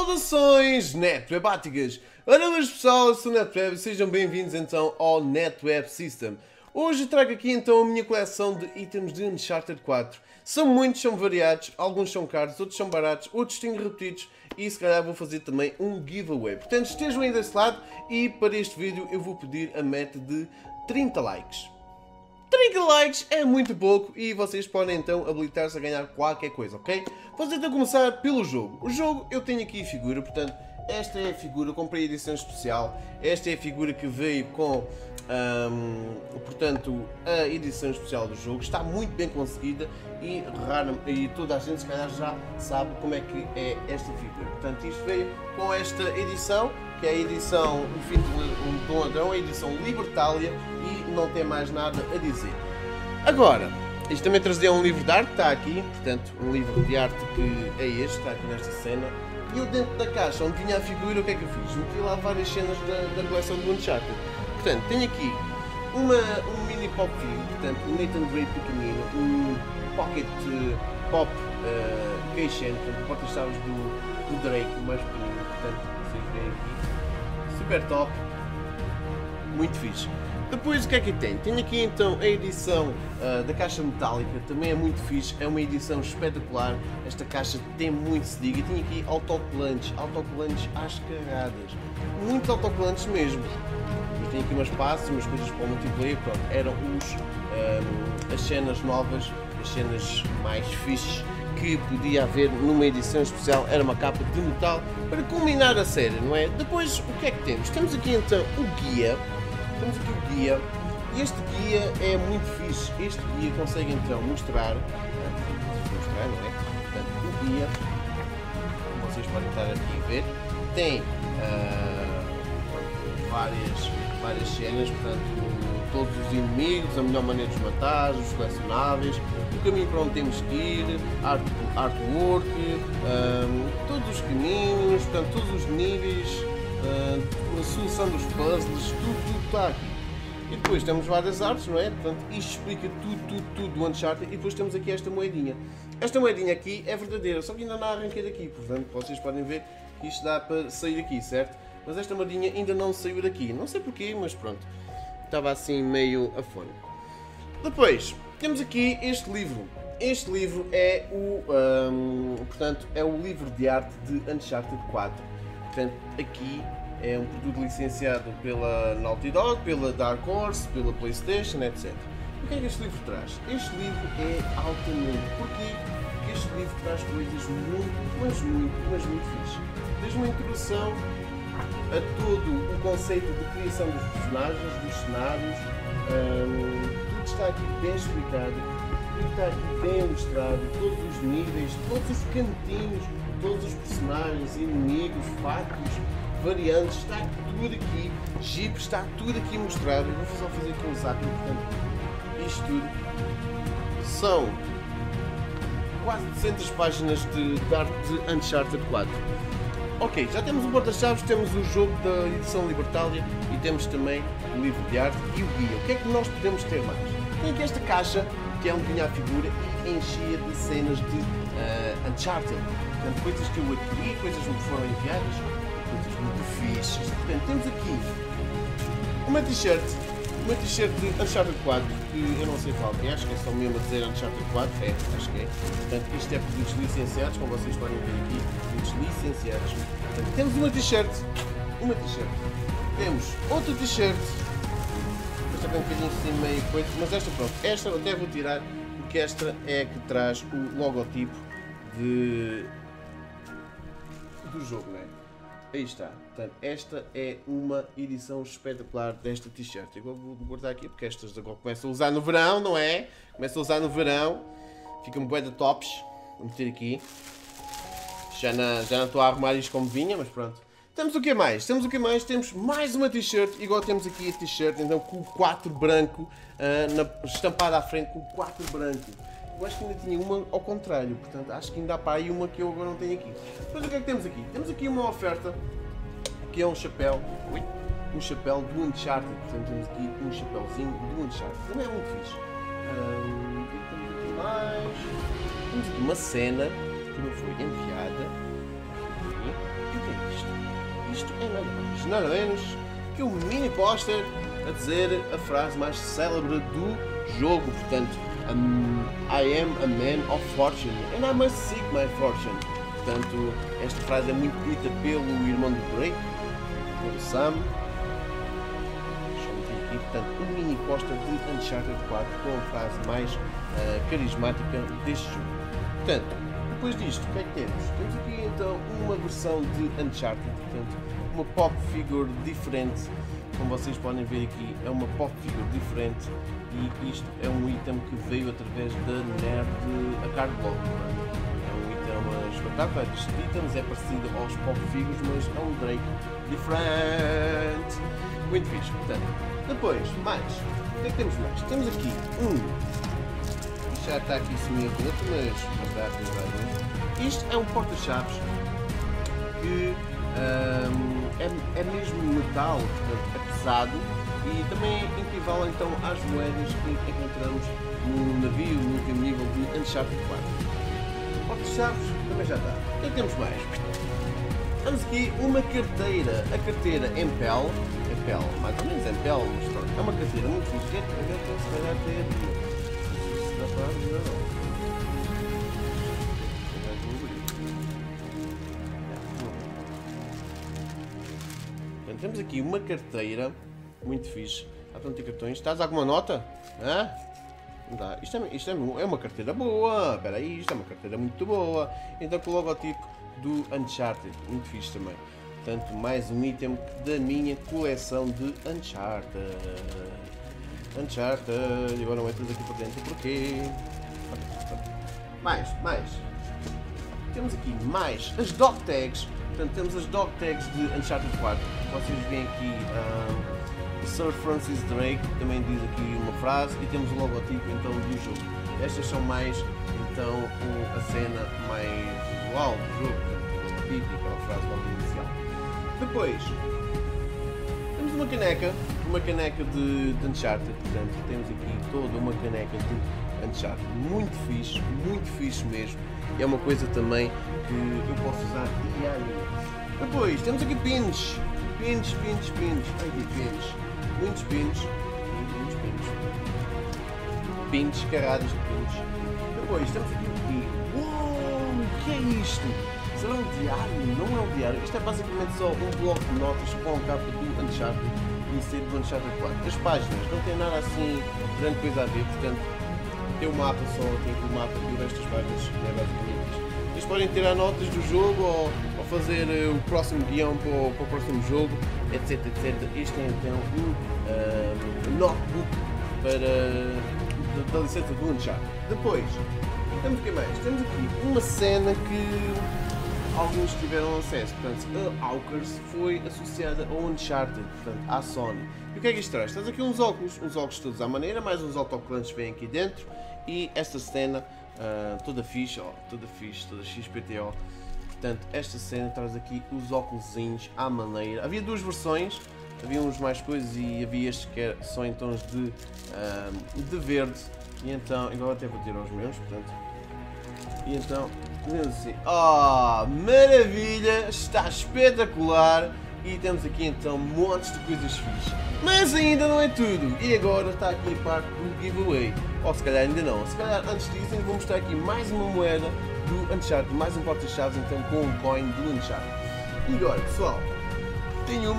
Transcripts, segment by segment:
Saudações netwebáticas! Ora bem pessoal, eu sou o NetWeb e sejam bem-vindos então ao NetWeb System. Hoje trago aqui então a minha coleção de itens de Uncharted 4. São muitos, são variados, alguns são caros, outros são baratos, outros têm repetidos e se calhar vou fazer também um giveaway. Portanto estejam aí desse lado e para este vídeo eu vou pedir a meta de 30 likes. 30 likes é muito pouco e vocês podem então habilitar-se a ganhar qualquer coisa, ok? Vamos então começar pelo jogo. O jogo eu tenho aqui a figura, portanto, esta é a figura, comprei a edição especial. Esta é a figura que veio com, portanto, a edição especial do jogo. Está muito bem conseguida e toda a gente se calhar já sabe como é que é esta figura. Portanto, isto veio com esta edição, que é a edição O Fim do Ladrão, a edição Libertalia, e não tem mais nada a dizer. Agora, isto também trazia um livro de arte, está aqui, portanto, um livro de arte que é este, está aqui nesta cena. E eu dentro da caixa onde tinha a figura, o que é que eu fiz? Meti lá várias cenas da coleção do Uncharted. Portanto, tenho aqui um mini pop figure, portanto, um Nathan Drake pequenino, um pocket pop keychain, portanto, porta-chaves do Drake, mais pequenino, portanto, vocês veem aqui. Super top, muito fixe. Depois o que é que tem? Tenho aqui então a edição da caixa metálica, também é muito fixe, é uma edição espetacular. Esta caixa tem muito se diga. Tenho aqui autocolantes às cagadas, muitos autocolantes mesmo. E tenho aqui umas passes, umas coisas para o multiplayer, pronto, eram as cenas novas, as cenas mais fixes que podia haver numa edição especial. Era uma capa de metal para culminar a série, não é? Depois o que é que temos? Temos aqui então o guia. Temos aqui o guia, e este guia é muito fixe. Este guia consegue então mostrar, não é? Portanto, o guia, como vocês podem estar aqui a ver, tem várias cenas, portanto, todos os inimigos, a melhor maneira de os matar, os colecionáveis, o caminho para onde temos que ir, artwork, todos os caminhos, portanto, todos os níveis, a solução dos puzzles, tudo está aqui. E depois temos várias artes, não é? Portanto, isto explica tudo do Uncharted. E depois temos aqui esta moedinha. Esta moedinha aqui é verdadeira, só que ainda não arranquei daqui. Portanto, vocês podem ver que isto dá para sair daqui, certo? Mas esta moedinha ainda não saiu daqui. Não sei porquê, mas pronto. Estava assim meio afónico. Depois, temos aqui este livro. Este livro é portanto, é o livro de arte de Uncharted 4. Portanto, aqui é um produto licenciado pela Naughty Dog, pela Dark Horse, pela PlayStation, etc. O que é que este livro traz? Este livro é altamente. Porquê? Porque este livro traz coisas muito fixe. Desde uma introdução a todo o conceito de criação dos personagens, dos cenários, tudo está aqui bem explicado, tudo está aqui bem ilustrado, todos os níveis, todos os cantinhos, todos os personagens, inimigos, fatos, variantes, está tudo aqui, jeeps, está tudo aqui mostrado. Eu vou só fazer aqui um zapping, portanto, isto tudo são quase 200 páginas de arte de Uncharted 4. Ok, já temos o porta-chaves, temos o jogo da edição Libertalia e temos também o livro de arte e o guia. O que é que nós podemos ter mais? Tem aqui esta caixa, que é onde tinha a figura e enchia de cenas de Uncharted. Portanto, coisas que eu adquiri, coisas que me foram enviadas, coisas muito fixes. Portanto, temos aqui uma t-shirt de Uncharted 4, que eu não sei qual é, acho que é só mesmo a dizer Uncharted 4, acho que é. Portanto, isto é produtos licenciados, como vocês podem ver aqui, produtos licenciados. Portanto, temos uma t-shirt, temos outra t-shirt, esta tem um bocadinho assim meio coisa, mas esta pronto, esta eu até vou tirar, porque esta é a que traz o logotipo do jogo, não é? Aí está. Portanto, esta é uma edição espetacular desta t-shirt. Eu vou guardar aqui porque estas agora começam a usar no verão, não é? Começam a usar no verão. Ficam bué de tops. Vou meter aqui. Já não estou a arrumar isto como vinha, mas pronto. Temos o que mais? Temos mais uma t-shirt. Igual temos aqui a t-shirt, então com o 4 branco, estampada à frente com o 4 branco. Eu acho que ainda tinha uma ao contrário, portanto acho que ainda há para aí uma que eu agora não tenho aqui. Depois o que é que temos aqui? Temos aqui uma oferta, que é um chapéu, um chapéu do Uncharted, portanto temos aqui um chapéuzinho do Uncharted, também é muito fixe. Temos aqui mais, temos aqui uma cena que me foi enviada, e o isto é nada mais, nada menos que um mini póster a dizer a frase mais célebre do jogo, portanto, I am a man of fortune and I must seek my fortune. Portanto, esta frase é muito dita pelo irmão do Drake, pelo Sam. E, portanto, um mini póster de Uncharted 4 com a frase mais carismática deste jogo. Portanto, depois disto, o que é que temos? Temos aqui então uma versão de Uncharted, portanto, uma pop figure diferente. Como vocês podem ver aqui, é uma pop figure diferente e isto é um item que veio através da Nerd Cardboard. É um item espetáculo, estes itens é parecido aos pop figures, mas é um Drake diferente. Muito fixe, portanto. Depois, mais. O que é que temos mais? Temos aqui isto já está aqui semi-aberto, mas dá a ver. Isto é um porta-chaves que é mesmo metal, portanto é pesado e também equivale então às moedas que encontramos no navio no último nível de Uncharted 4. Porta-chaves também já está. O que é que temos mais? Temos aqui uma carteira, a carteira em pele, mais ou menos em pele, mas pronto, é uma carteira muito fixe, se calhar até se dá para abrir, não. Portanto, temos aqui uma carteira muito fixe, há tantos cartões, estás a alguma nota? Hã? Não dá. Isto é uma carteira boa, espera aí, isto é uma carteira muito boa, então com o logotipo do Uncharted, muito fixe também. Portanto, mais um item da minha coleção de Uncharted. E agora não é tudo aqui para dentro, porquê? Mais. Temos aqui mais as dog tags. Portanto, temos as dog tags de Uncharted 4. Vocês veem aqui Sir Francis Drake, também diz aqui uma frase, e temos o logotipo então do jogo. Estas são mais, então, a cena mais uau do jogo, típica, a frase logo inicial. Depois, temos uma caneca de Uncharted, portanto, temos aqui toda uma caneca de Uncharted, muito fixe mesmo, e é uma coisa também que eu posso usar diariamente. Depois, temos aqui pins, ai que pins, muitos pins, carradas de pins. Depois, temos aqui um pin, uou, o que é isto? Será um diário? Não é um diário. Isto é basicamente só um bloco de notas com a capa do Uncharted e ser do Uncharted 4. As páginas não tem nada assim grande coisa a ver, portanto tem o mapa só, tem aqui o mapa e o resto das páginas é basicamente isto. Vocês podem tirar notas do jogo ou fazer o próximo guião para o próximo jogo, etc. Isto é então um notebook da licença do Uncharted. Depois, temos o que mais? Temos aqui uma cena que alguns tiveram acesso, portanto, a Hawkers foi associada ao Uncharted, portanto, à Sony. E o que é que isto traz? Traz aqui uns óculos todos à maneira, mais uns autocolantes vêm aqui dentro, e esta cena toda fixe, toda XPTO. Portanto, esta cena traz aqui os óculosinhos à maneira. Havia duas versões, havia uns mais coisas e havia estes que são em tons de verde, e então, agora até vou tirar os meus, portanto, e então, assim, maravilha, está espetacular, e temos aqui então montes de coisas fixes. Mas ainda não é tudo, e agora está aqui a parte do giveaway, ou se calhar ainda não, se calhar antes disso ainda vou mostrar aqui mais uma moeda do Uncharted, mais um porta-chaves então com um coin do Uncharted. E agora pessoal, tenho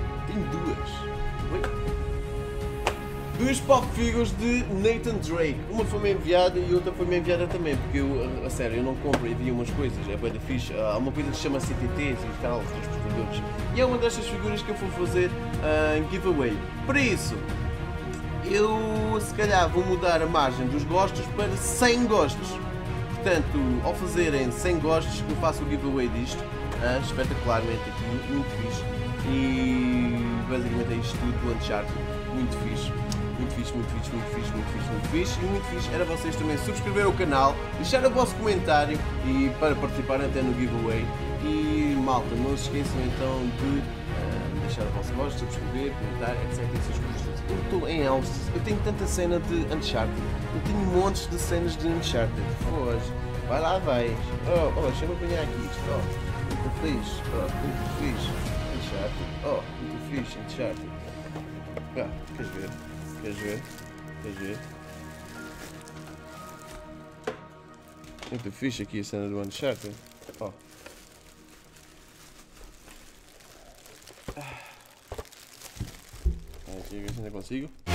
duas pop figures de Nathan Drake. Uma foi-me enviada e outra foi-me enviada também, porque eu, a sério, eu não compro e vi umas coisas, é bué da fixe. Há uma coisa que se chama CTTs e tal, transportadores. E é uma destas figuras que eu vou fazer em giveaway. Por isso, eu se calhar vou mudar a margem dos gostos para 100 gostos. Portanto, ao fazerem 100 gostos, eu faço o giveaway disto, espetacularmente aqui, muito fixe. E basicamente é isto tudo do Uncharted, muito fixe. Muito fixe. E muito fixe era vocês também subscreverem o canal, deixar o vosso comentário e para participarem até no giveaway. E malta, não se esqueçam então de deixar o vosso gosto, subscrever, comentar, etc. Eu estou em altos, eu tenho tanta cena de Uncharted, eu tenho montes de cenas de Uncharted. Foge, vai lá, vais. Deixa-me apanhar aqui isto, muito fixe. Uncharted. Oh, muito fixe, Uncharted. Ah, queres ver? Queres ver? Queres ver? Muito fixe aqui a cena do Uncharted. Oh. Aqui, ver se ainda consigo.